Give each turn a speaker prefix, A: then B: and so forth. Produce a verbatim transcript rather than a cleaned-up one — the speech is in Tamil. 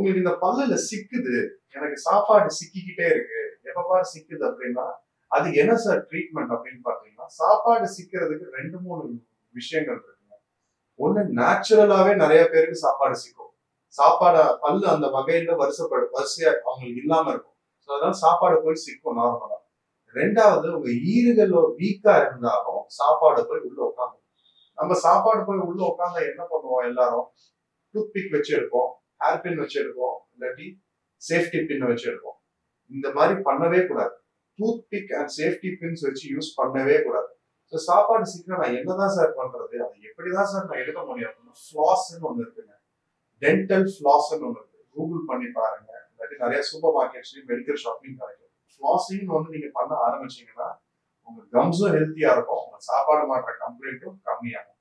A: உங்களுக்கு இந்த பல்லுல சிக்குது, எனக்கு சாப்பாடு சிக்கிக்கிட்டே இருக்கு, எப்ப பாரு சிக்குது அப்படின்னா அது என்ன சார் ட்ரீட்மெண்ட் அப்படின்னு பாத்தீங்கன்னா, சாப்பாடு சிக்கிறதுக்கு ரெண்டு மூணு விஷயங்கள் இருக்குங்க. ஒண்ணு நேச்சுரலாவே நிறைய பேருக்கு சாப்பாடு சிக்கும். சாப்பாடு பல்லு அந்த வகையில வரிசைப்படு வரிசையா அவங்களுக்கு இல்லாம இருக்கும். ஸோ அதனால சாப்பாடு போய் சிக்கும் நார்மலா. ரெண்டாவது, உங்க ஈறுகள் வீக்கா இருந்தாலும் சாப்பாடு போய் உள்ள உட்காந்து, நம்ம சாப்பாடு போய் உள்ள உட்காந்தா என்ன பண்ணுவோம் எல்லாரும்? டூத் பிக் வச்சு எடுப்போம், ஹேர் பின் வச்சு எடுப்போம், இல்லாட்டி சேஃப்டி பின் வச்சு எடுப்போம். இந்த மாதிரி பண்ணவே கூடாது. Tooth pick and safety pins வச்சு யூஸ் பண்ணவே கூடாது. ஸோ சாப்பாடு சீக்கிரம் நான் என்னதான் சார் பண்றது, அது எப்படிதான் சார் நான் எடுக்க முடியும் அப்படின்னா, ஃபிளாஸ்ன்னு ஒண்ணு இருக்குங்க. டென்டல் ஃபிளாஸ்ன்னு ஒண்ணு இருக்கு, கூகுள் பண்ணி பாருங்க. இல்லாட்டி நிறைய சூப்பர் மார்க்கெட்ஸ்லயும் மெடிக்கல் ஷாப்லயும் கிடைக்கும். ஃபிளாசிங் வந்து நீங்க பண்ண ஆரம்பிச்சீங்கன்னா உங்க கம்ஸும் ஹெல்த்தியா இருக்கும், உங்க சாப்பாடு மாற்ற கம்ப்ளைண்ட்டும் கம்மியாகும்.